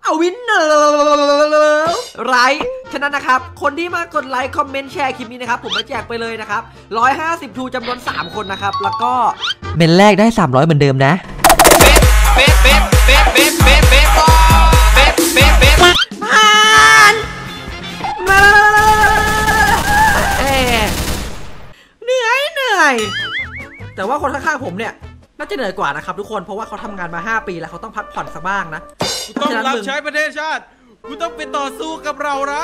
เอาวินเนอร์ไรฉะนั้นนะครับคนที่มากดไลค์คอมเมนต์แชร์คลิปนี้นะครับผมมาแจกไปเลยนะครับ150ทูจำนวน3คนนะครับแล้วก็เมนแรกได้300เหมือนเดิมนะผ่านเหนื่อยแต่ว่าคนข้างๆผมเนี่ยน่าจะเหนื่อยกว่านะครับทุกคนเพราะว่าเขาทำงานมา5 ปีแล้วเขาต้องพักผ่อนสักบ้างนะกูต้องรับใช้ประเทศชาติกูต้องไปต่อสู้กับเราได้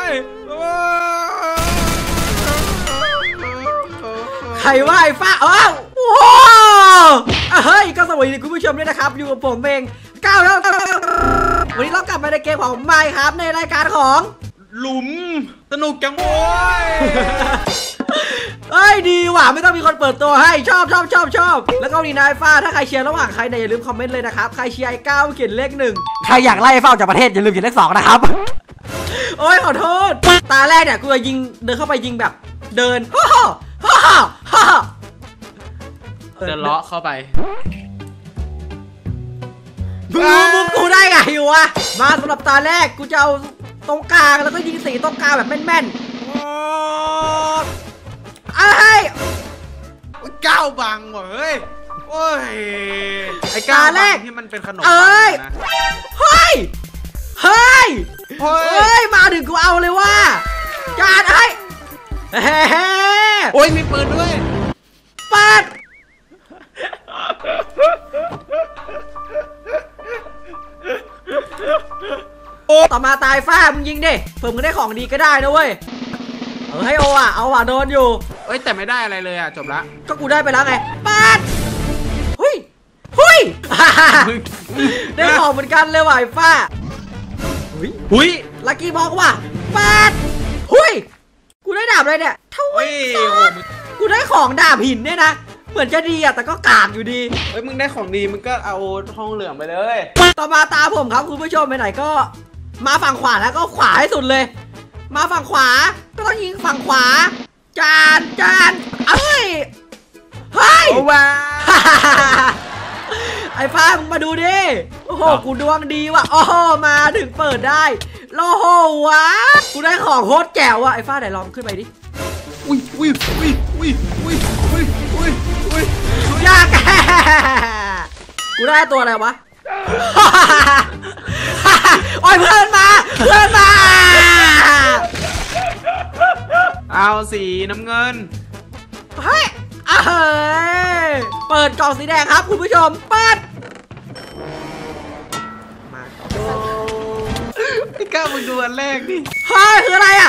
ใครว่าไอ้ฟ้าว้าวเฮ้ยก็สวัสดีคุณผู้ชมด้วยนะครับอยู่กับผมเองก้าวแล้ววันนี้เรากลับมาในเกมของไมค์ครับในรายการของหลุมสนุกจังโว้ยเอ้ยดีว่ะไม่ต้องมีคนเปิดตัวให้ชอบแล้วก็นี่นายฟ้าถ้าใครเชียร์ระหว่างใครเนี่ยอย่าลืมคอมเมนต์เลยนะครับใครเชียร์ไอ้ก้าวเขียนเลข1ใครอยากไล่ไอ้ฟ้าจากประเทศอย่าลืมเขียนเลข2นะครับโอ้ยขอโทษตาแรกเนี่ยกูจะยิงเดินเข้าไปยิงแบบเดินเดินเลาะเข้าไปมึงกูได้ไงวะมาสำหรับตาแรกกูจะเอาตรงกลางแล้วก็ยิงสีตรงกลางแบบแม่นก้าวบังว่ะเฮ้ยโอ้ยไอ้ก้าวบังที่มันเป็นขนมนะเฮ้ยมาถึงกูเอาเลยว่าจานโอ้ยมีปืนด้วยปัดต่อมาตายฟ้ามึงยิงดิเพิ่มมึงได้ของดีก็ได้นะเว้ยให้โออ่ะเอาว่ะโดนอยู่เอ้ยแต่ไม่ได้อะไรเลยอ่ะจบละก็กูได้ไปแล้วไงปัดหุยได้ของเหมือนกันเลยว่ะไอ้ฟ้าหุยลักกี้บอกว่ะปัดหุยกูได้ดาบอะไรเนี่ยทวีกูได้ของดาบหินเนี่ยนะเหมือนจะดีอ่ะแต่ก็กากอยู่ดีเฮ้ยมึงได้ของดีมึงก็เอาทองเหลืองไปเลยต่อมาตาผมครับคุณผู้ชมไปไหนก็มาฝั่งขวาแล้วก็ขวาให้สุดเลยมาฝั่งขวาก็ต้องยิงฝั่งขวาจานเฮ้ยว้าไอ้ฟ้ามึงมาดูดิโอ้โหกูดวงดีว่ะโอ้โหมาถึงเปิดได้โอ้โหวะกูได้ของโคตรแจ๋วว่ะไอ้ฟ้าไหนลองขึ้นไปดิอุ้ยยากกูได้ตัวอะไรวะโอ้ยเพื่อนมาเอาสีน้ำเงินเฮ้ยเปิดกล่องสีแดงครับคุณผู้ชมเปิดมาไอ้ก้าวมึงดูอันแรกดิเฮ้ยคืออะไรอ่ะ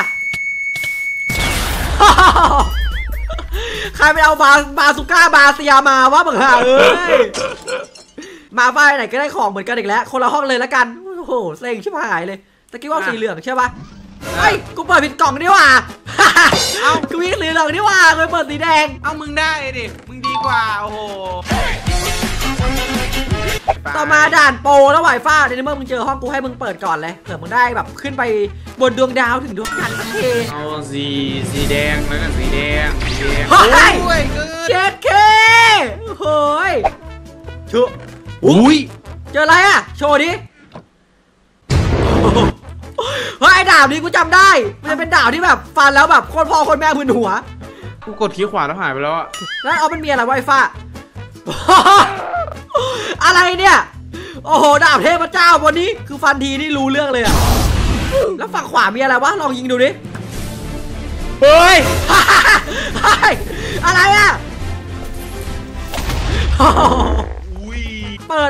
ใครไปเอาบาซูก้าบาเซียมาวะบังหาเอ้ยมาบ้านไหนก็ได้ของเหมือนกันอีกแล้วคนละห้องเลยแล้วกันโอ้โหเซ็งชิบหายเลยตะกี้ว่าสีเหลืองใช่ปะเฮ้ยกูเปิดผิดกล่องนี่ว่ะเอากูวิ่งสีเหลืองนี่ว่ะกูเปิดสีแดงเอามึงได้ดิมึงดีกว่าโอ้โหต่อมาด่านโปรแล้วไหวฟ้าในเมื่อมึงเจอห้องกูให้มึงเปิดก่อนเลยเผื่อมึงได้แบบขึ้นไปบนดวงดาวถึงดวงจันทร์สักทีเอาสีแดงแล้วกันสีแดงเฮ้ยเจ็ดเคเฮ้ยชุอุ้ยเจออะไรอ่ะโชว์ดิเฮ้ยดาบนี้กูจำได้มันจะเป็นดาบที่แบบฟันแล้วแบบโคตรพ่อโคตรแม่มึนหัวกูกดขี้ขวาแล้วหายไปแล้วอะแล้วเอามันมีอะไรไวฟ้าอะไรเนี่ยโอ้โหดาบเทพเจ้าวันนี้คือฟันทีนี่รู้เรื่องเลยอะแล้วฝั่งขวามีอะไรวะลองยิงดูดิเฮ้ยอะไรอะเปิด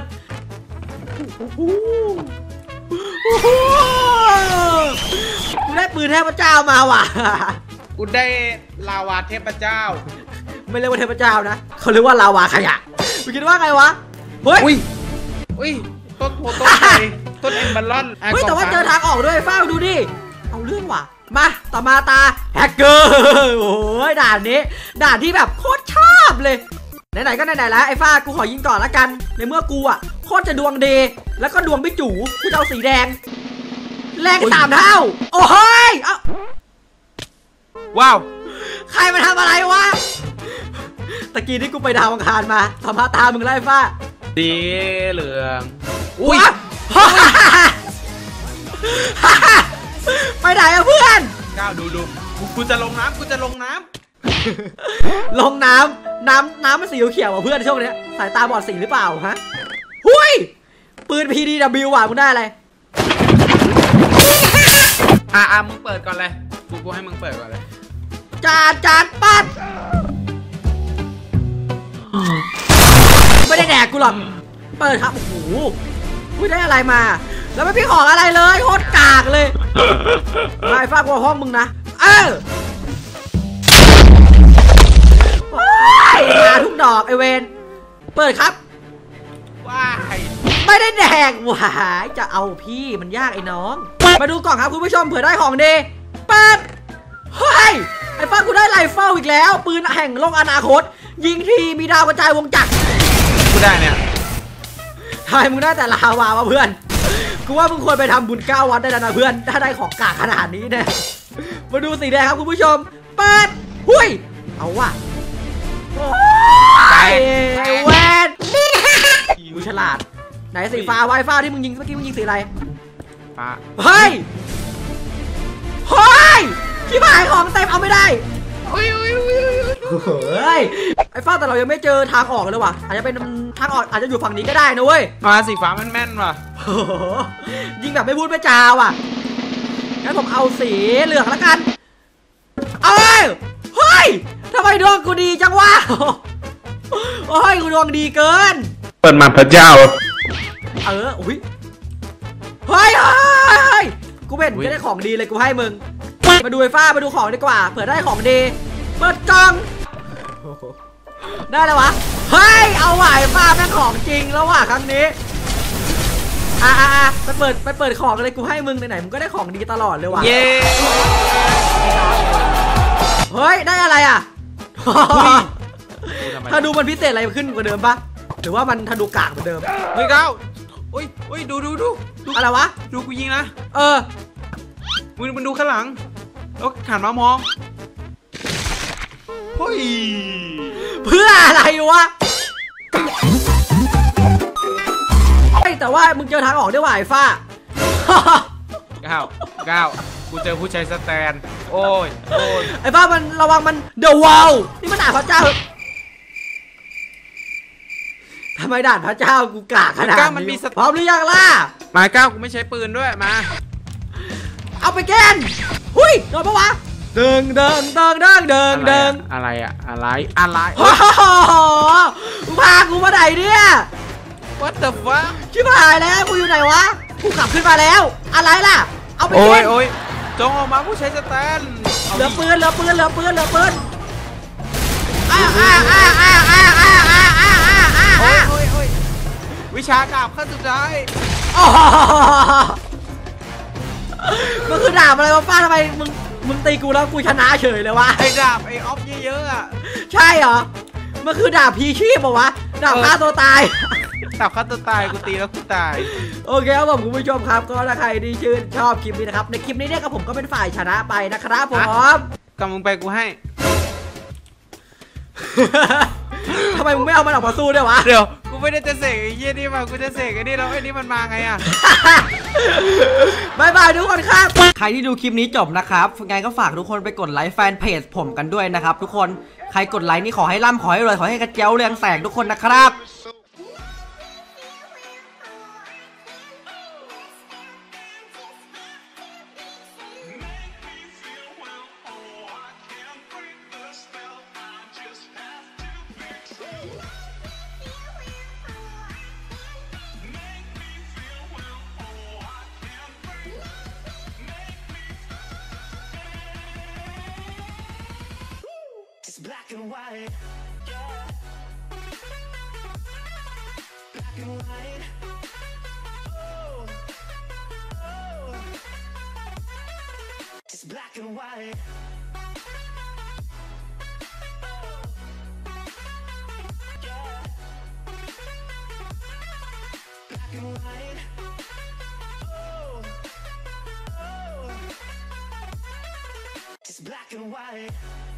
กูได้ปืนเทพเจ้ามาว่ะกูได้ลาวาเทพเจ้าไม่เรียกว่าเทพเจ้านะเขาเรียกว่าลาวาขยะมึงคิดว่าไงวะเฮ้ยต้นเอ็มบัลลอนเฮ้ยแต่ว่าเจอทางออกด้วยฟ้าดูดิเอาเรื่องว่ะมาต่อมาตาแฮกเกอร์โอ้ยด่านนี้ด่านที่แบบโคตรชอบเลยไหนๆก็ไหนๆแล้วไอ้ฟ้ากูขอยิงก่อนละกันในเมื่อกูอ่ะโคตรจะดวงเดย์แล้วก็ดวงไม่จู่กูจะเอาสีแดงแรง3 เท่าโอ้ยว้าวใครมาทำอะไรวะตะกี้ที่กูไปดาวอังคารมาต่อมาตามึงไล่ฟ้าสีเหลืองอุ้ยอะเพื่อนก้าวดูกูจะลงน้ำลงน้ำมันสีเขียวอ่ะเพื่อนช่วงนี้สายตาบอดสีหรือเปล่าฮะหุยปืน PDW ว่ะมึงได้อะไรมึงเปิดก่อนเลยกูให้มึงเปิดก่อนเลยจานปัดไม่ได้แดกกูหรอกเปิดครับโอ้โหไม่ได้อะไรมาแล้วไม่พี่ของอะไรเลยโคตรกากเลยไอ้ฟ้ากูห้องมึงนะมาทุกดอกไอเวนเปิดครับว้ายไม่ได้แดกหวายจะเอาพี่มันยากไอ้น้องมาดูก่อนครับคุณผู้ชมเผื่อได้ของดีเปิดเฮ้ยไอ้ฟ้ากูได้ไรเฟิลอีกแล้วปืนแห่งโลกอนาคตยิงทีมีดาวกระจายวงจักรกูได้เนี่ยทายมึงได้แต่ลาวาวะเพื่อนกูว่ามึงควรไปทำบุญ9 วัดได้แล้วนะเพื่อนถ้าได้ของกากขนาดนี้เนี่ยมาดูสีแดงครับคุณผู้ชมเปิดหุ้ยเอาว่ะแวนกูฉลาดไหนสีฟ้าไวฟ้าที่มึงยิงเมื่อกี้มึงยิงสีอะไรฟ้าเฮ้ยที่หายของเต็มเอาไม่ได้เฮ้ยไอ้ฟ้าแต่เรายังไม่เจอทางออกเลยว่ะอาจจะเป็นทางออกอาจจะอยู่ฝั่งนี้ก็ได้นะเว้ยมาสีฟ้ามันแม่นว่ะยิงแบบไม่พูดไม่จาว่ะงั้นผมเอาสีเหลืองแล้วกันเฮ้ยทำไมดวงกูดีจังวะโอ้ยกูดวงดีเกินเปิดมาพระเจ้าอุ้ยเฮ้ยกูเป็นจะได้ของดีเลยกูให้มึงมาดูไอ้ฟ้ามาดูของดีกว่าเผื่อได้ของดีเปิดกล่องได้แล้ววะเฮ้ยเอาไหวฟ้าแม่งของจริงแล้วว่ะครั้งนี้ไปเปิดของเลยกูให้มึงไหนๆมึงก็ได้ของดีตลอดเลยว่ะเย้เฮ้ยได้อะไรอ่ะถ้าดูมันพิเศษอะไรขึ้นกว่าเดิมปะหรือว่ามันถ้าดูกากเหมือนเดิมเฮ้ยก้าวอุ้ยดูอะไรวะดูกูยิงนะมึงดูข้างหลังแล้วหันมามองเฮ้ยเพื่ออะไรวะแต่ว่ามึงเจอทางออกได้ไหวฟ้าก้าวกูเจอผู้ชายสแตนโอ้ยไอ้ฟ้ามันระวังมันเดอะวอลนี่มันด่าพระเจ้าทำไมด่าพระเจ้ากูกากขนาดนี้พร้อมหรือยังล่ะมาก้าวกูไม่ใช้ปืนด้วยมาเอาไปแกนหุ้ยโดนปะวะเดิงอะไรพากูมาไหนเนี่ย What the fuck ชิบหายแล้วกูอยู่ไหนวะกูกลับขึ้นมาแล้วอะไรล่ะเอาไปแกนโอ้ยจงออกมาผู้ใช้สแตนเหลือปืนวิชาดาบขั้นสุดท้ายมันคือดาบอะไรวะป้าทำไมมึงตีกูแล้วกูชนะเฉยเลยวะไอ้ดาบไอ้ออฟเยอะๆอ่ะใช่เหรอมันคือดาบพีชีพป่าวะดาบฆ่าตัวตายกูตีแล้วกูตายโอเคครับผมคุณผู้ชมครับก็ถ้าใครที่ชื่นชอบคลิปนี้นะครับในคลิปนี้เนี่ยก็ผมก็เป็นฝ่ายชนะไปนะครับผมกำลังไปกูให้ทำไมมึงไม่เอามันออกมาสู้ด้วยวะเดี๋ยวกูไม่ได้จะเสกไอ้เหี้ยนี่มากูจะเสกไอ้นี่แล้วไอ้นี่มันมาไงอ่ะบายทุกคนครับใครที่ดูคลิปนี้จบนะครับไงก็ฝากทุกคนไปกดไลค์แฟนเพจผมกันด้วยนะครับทุกคนใครกดไลค์นี่ขอให้ร่ำขอให้รวยขอให้กระเจียวเรืองแสงทุกคนนะครับBlack and white, yeah. Black and white. Oh, it's black and white. Yeah. Black and white. Oh, it's black and white.